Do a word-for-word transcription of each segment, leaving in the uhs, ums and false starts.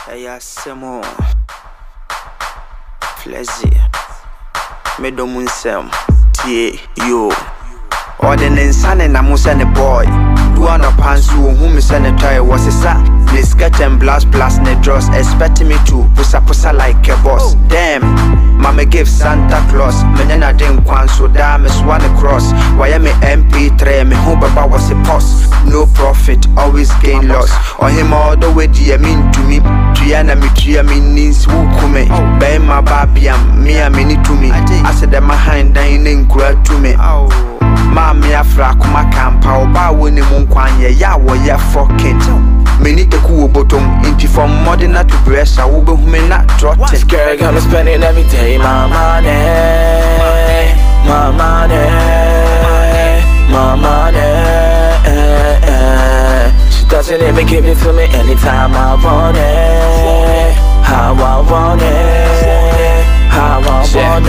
Erney Flexy, me do munsem, tie yo. Ordinance and I'm a boy. Do on a pants who me send a toy was a sa. They sketch and blast blast ne draws, expecting me to pusa pusa like a boss. Damn, mama give Santa Claus. Menena didn't want so damn is one across. Why am I M P three? Me home baba was a post. No profit, always gain loss. Or him all the way do you mean to me? Triana me tria me needs who come. Bay my baby am me a mini to me. I said that my hand dining grad to me. Mami afra kuma kampa oba woni mu nkwanye ya wo ya fucking many the cool bottom into from modern to breast I will be me not trot. This girl got me spending every day my money, my money, my money. She doesn't even give it to me anytime I want it, how I want it, how I want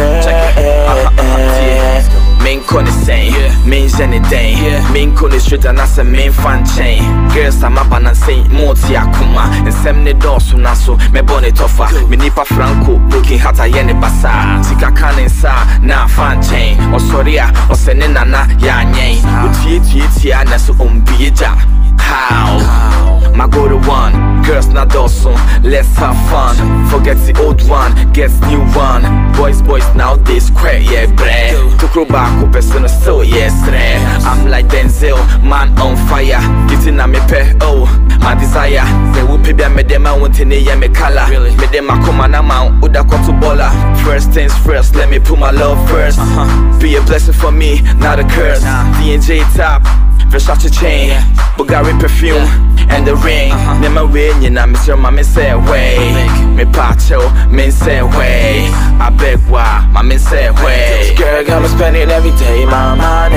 it. Main con is saying, main anything. Main con is straight and that's a main fan chain. Girls, I'm up and I say, Moti Akuma, and Semne Dorsu Naso, me bonnet offer, me nipa Franco, broken hat a yene basa, Sika Kanin sa, na fan chain, or Soria, or Senena, ya name, with T T T and so on Bija. How? My go to one, girls not dorsal, let's have fun. Forget the old one, gets new one. Boys, boys nowadays square, yeah, bre. To grow back up as soon as so, yes, re. I'm like Denzel, man on fire. Getting a me pe, oh, my desire. They will pay me them, I want to name me color. Me them a come on a man, Uda to bola. First things first, let me put my love first. Be a blessing for me, not a curse. D and J top. Versace chain, Bulgari perfume, and the ring. Never win, you know, Mister Mommy say way. Me pacho, me say way. I beg why, mommy say way. This girl got me spending every day my money,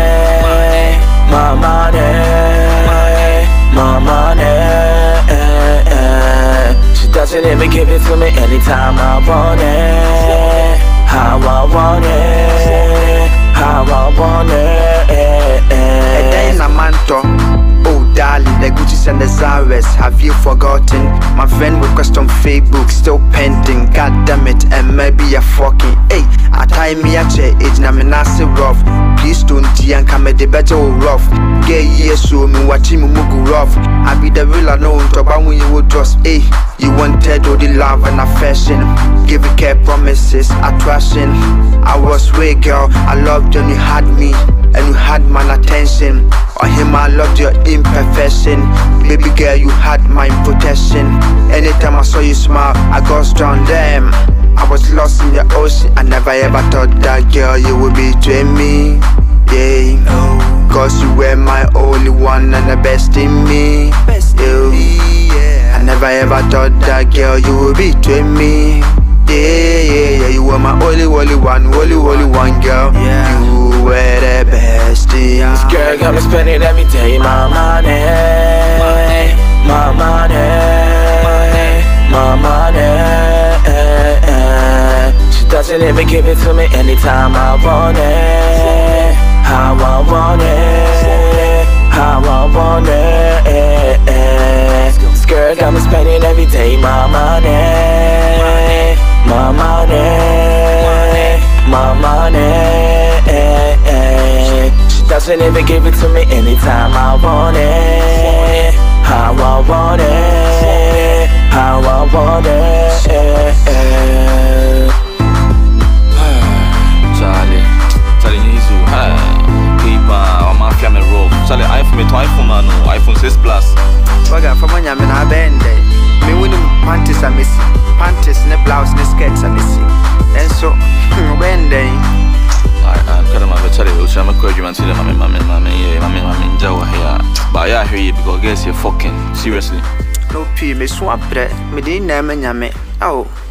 my money, my money. She doesn't even give it to me anytime I want it, how I want it, how I want it. Oh darling, the Gucci's and the Zares, have you forgotten? My friend request on Facebook still pending. God damn it, and maybe a fucking hey. I tie me at your age, na me nasi rough. Please don't and come at the better rough. Gay years so me watching me mugu rough. I be the real I know to about when you would trust hey. You wanted all the love and affection. Give you care promises, attraction. I was way girl, I loved you and you had me. And you had my attention. On him I loved your imperfection. Baby girl, you had my protection. Anytime I saw you smile, I got drowned them. I was lost in the ocean. I never ever thought that girl you would betray me. Yeah, cause you were my only one and the best in me. Yeah. I never ever thought that girl you would betray me. Yeah, yeah, yeah, you were my only, only one, only, only one girl. Yeah. You were the best thing. This girl got me spending every day my money, my money, my money. She doesn't even give it to me anytime I want it, how I want it, how I want it. This girl got me spending every day my money, my money, my money. She doesn't even give it to me anytime I want it, how I want it, how I want it. Charlie, Charlie Nizu, Keeper, or Mafia me roll. Charlie, iPhone me to iPhone man, iPhone six plus. Waga for my yamin a bend. Me winning panties are missing. Panties, ne blouse, ne skirts are missing. And so, when they I can't remember Charlie, which I'm a clergyman to them, mammy, mammy, mammy, mammy, mammy, Jawa here. But I hear you because I guess you're fucking seriously. no pee, me swamp bread, me didn't name me. Oh.